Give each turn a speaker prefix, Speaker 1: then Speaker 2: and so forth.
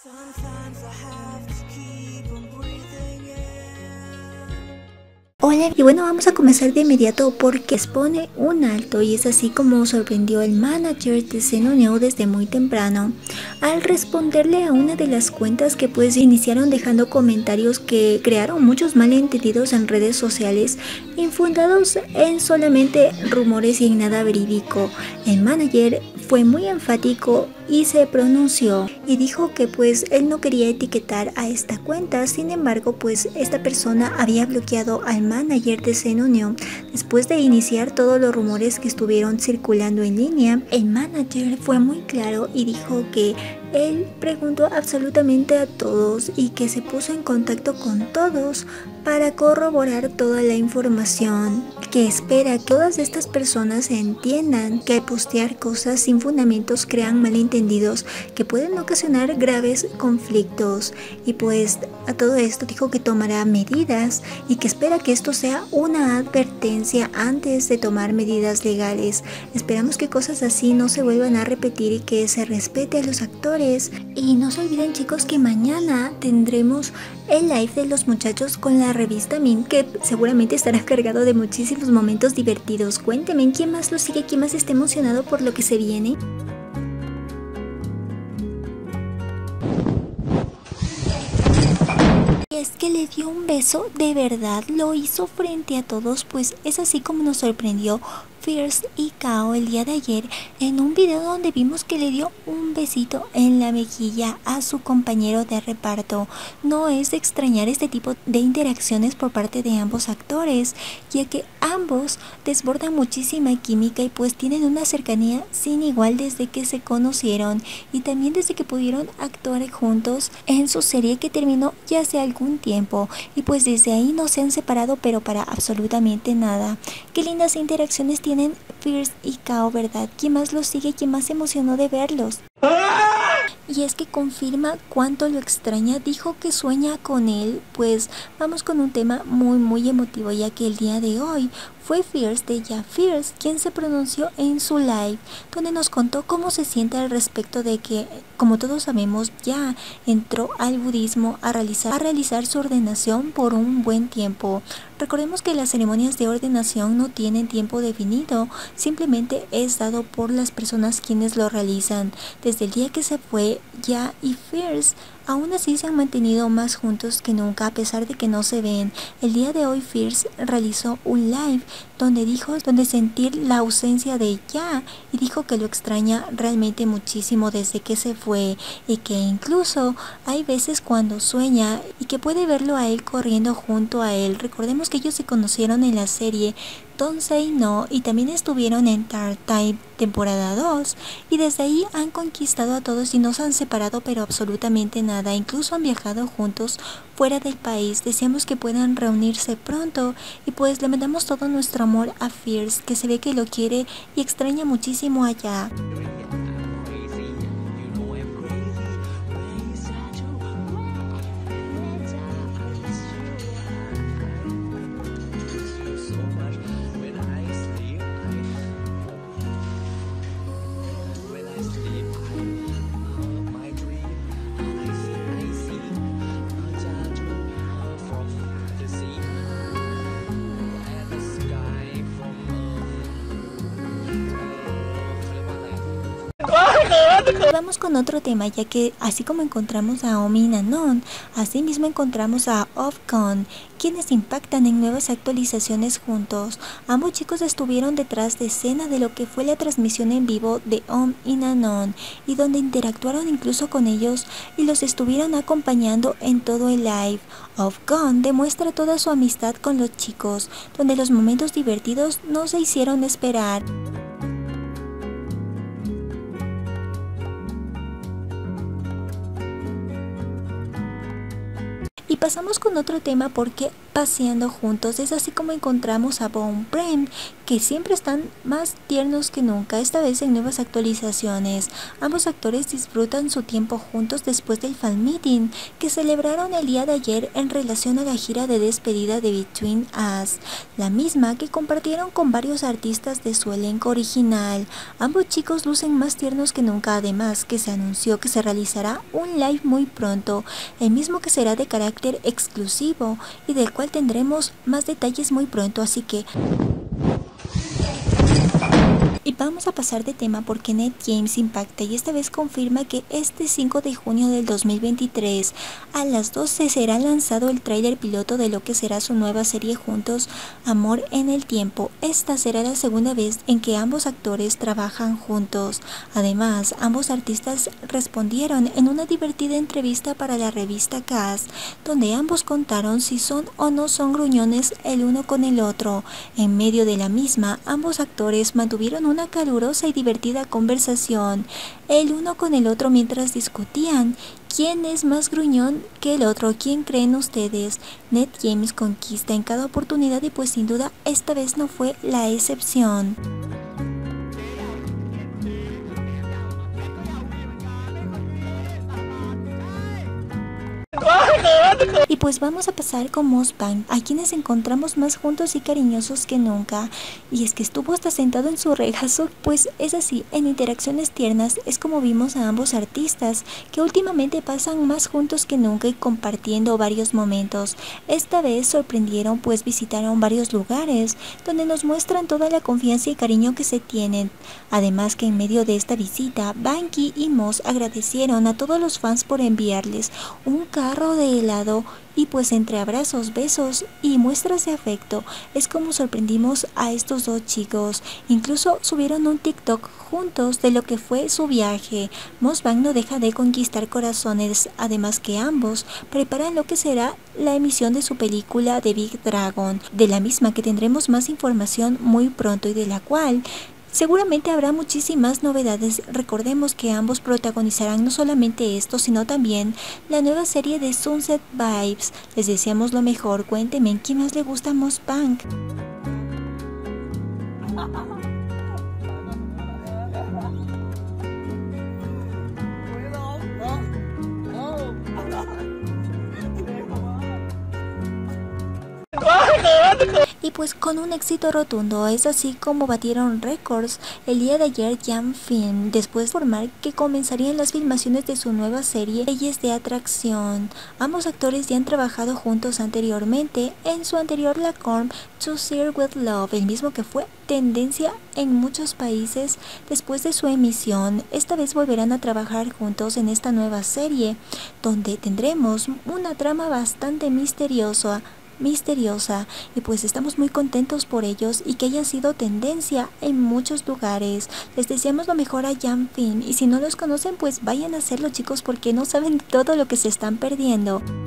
Speaker 1: Hola, y bueno, vamos a comenzar de inmediato porque expone un alto, y es así como sorprendió el manager de Senoneo desde muy temprano al responderle a una de las cuentas que pues iniciaron dejando comentarios que crearon muchos malentendidos en redes sociales infundados en solamente rumores y en nada verídico. El manager fue muy enfático y se pronunció y dijo que pues él no quería etiquetar a esta cuenta. Sin embargo, pues esta persona había bloqueado al manager de Senoneo después de iniciar todos los rumores que estuvieron circulando en línea. El manager fue muy claro y dijo que él preguntó absolutamente a todos y que se puso en contacto con todos para corroborar toda la información, que espera que todas estas personas entiendan que postear cosas sin fundamentos crean malentendidos que pueden ocasionar graves conflictos. Y pues a todo esto dijo que tomará medidas y que espera que esto sea una advertencia antes de tomar medidas legales. Esperamos que cosas así no se vuelvan a repetir y que se respete a los actores. Y no se olviden, chicos, que mañana tendremos el live de los muchachos con la revista Min, que seguramente estará cargado de muchísimos momentos divertidos. Cuéntenme quién más lo sigue, quién más está emocionado por lo que se viene. Y es que le dio un beso, de verdad lo hizo frente a todos, pues es así como nos sorprendió Fierce y Kao el día de ayer en un video donde vimos que le dio un besito en la mejilla a su compañero de reparto. No es de extrañar este tipo de interacciones por parte de ambos actores, ya que ambos desbordan muchísima química y pues tienen una cercanía sin igual desde que se conocieron y también desde que pudieron actuar juntos en su serie que terminó ya hace algún tiempo, y pues desde ahí no se han separado pero para absolutamente nada. Qué lindas interacciones tienen Fierce y Kao, ¿verdad? ¿Quién más los sigue? ¿Quién más se emocionó de verlos? Y es que confirma cuánto lo extraña, dijo que sueña con él. Pues vamos con un tema muy emotivo, ya que el día de hoy fue Fierce de Ya Fierce quien se pronunció en su live, donde nos contó cómo se siente al respecto de que, como todos sabemos, ya entró al budismo a realizar su ordenación por un buen tiempo. Recordemos que las ceremonias de ordenación no tienen tiempo definido, simplemente es dado por las personas quienes lo realizan. Desde el día que se fue, Ya y Fierce aún así se han mantenido más juntos que nunca a pesar de que no se ven. El día de hoy Fierce realizó un live donde sentir la ausencia de Ya y dijo que lo extraña realmente muchísimo desde que se fue, y que incluso hay veces cuando sueña y que puede verlo a él corriendo junto a él. Recordemos que ellos se conocieron en la serie Don't Say No y también estuvieron en Dark Type temporada 2, y desde ahí han conquistado a todos y no se han separado pero absolutamente nada. Incluso han viajado juntos fuera del país. Deseamos que puedan reunirse pronto y pues le mandamos todo nuestro amor a Fierce, que se ve que lo quiere y extraña muchísimo allá. Vamos con otro tema, ya que así como encontramos a Omi y Nanon, así mismo encontramos a Ofcom, quienes impactan en nuevas actualizaciones juntos. Ambos chicos estuvieron detrás de escena de lo que fue la transmisión en vivo de Om y Nanon, y donde interactuaron incluso con ellos y los estuvieron acompañando en todo el live. Ofcom demuestra toda su amistad con los chicos, donde los momentos divertidos no se hicieron esperar. Y pasamos con otro tema porque paseando juntos. Es así como encontramos a Bo y Prem, que siempre están más tiernos que nunca, esta vez en nuevas actualizaciones. Ambos actores disfrutan su tiempo juntos después del fan meeting que celebraron el día de ayer en relación a la gira de despedida de Between Us, la misma que compartieron con varios artistas de su elenco original. Ambos chicos lucen más tiernos que nunca, además que se anunció que se realizará un live muy pronto, el mismo que será de carácter exclusivo y del cual tendremos más detalles muy pronto, así que vamos a pasar de tema porque NetGames impacta y esta vez confirma que este 5 de junio del 2023 a las 12 será lanzado el tráiler piloto de lo que será su nueva serie juntos, Amor en el Tiempo. Esta será la segunda vez en que ambos actores trabajan juntos. Además, ambos artistas respondieron en una divertida entrevista para la revista Cast, donde ambos contaron si son o no son gruñones el uno con el otro. En medio de la misma, ambos actores mantuvieron una calurosa y divertida conversación el uno con el otro mientras discutían quién es más gruñón que el otro. ¿Quién creen ustedes? NetGames conquista en cada oportunidad y pues sin duda esta vez no fue la excepción. Y pues vamos a pasar con Mustang, a quienes encontramos más juntos y cariñosos que nunca. Y es que estuvo hasta sentado en su regazo, pues es así, en interacciones tiernas es como vimos a ambos artistas, que últimamente pasan más juntos que nunca y compartiendo varios momentos. Esta vez sorprendieron pues visitaron varios lugares, donde nos muestran toda la confianza y cariño que se tienen. Además que en medio de esta visita, Banky y Moss agradecieron a todos los fans por enviarles un carro de helado y pues entre abrazos, besos y muestras de afecto es como sorprendimos a estos dos chicos. Incluso subieron un TikTok juntos de lo que fue su viaje. Mustang no deja de conquistar corazones, además que ambos preparan lo que será la emisión de su película The Big Dragon, de la misma que tendremos más información muy pronto y de la cual seguramente habrá muchísimas novedades. Recordemos que ambos protagonizarán no solamente esto, sino también la nueva serie de Sunset Vibes. Les deseamos lo mejor. Cuéntenme, ¿quién más le gusta a Mustang? Y pues con un éxito rotundo, es así como batieron récords el día de ayer Jam Film, después de informar que comenzarían las filmaciones de su nueva serie Leyes de Atracción. Ambos actores ya han trabajado juntos anteriormente en su anterior Lacorn To Sir With Love, el mismo que fue tendencia en muchos países después de su emisión. Esta vez volverán a trabajar juntos en esta nueva serie, donde tendremos una trama bastante misteriosa y pues estamos muy contentos por ellos y que hayan sido tendencia en muchos lugares. Les deseamos lo mejor a Jam Film y si no los conocen pues vayan a hacerlo, chicos, porque no saben todo lo que se están perdiendo.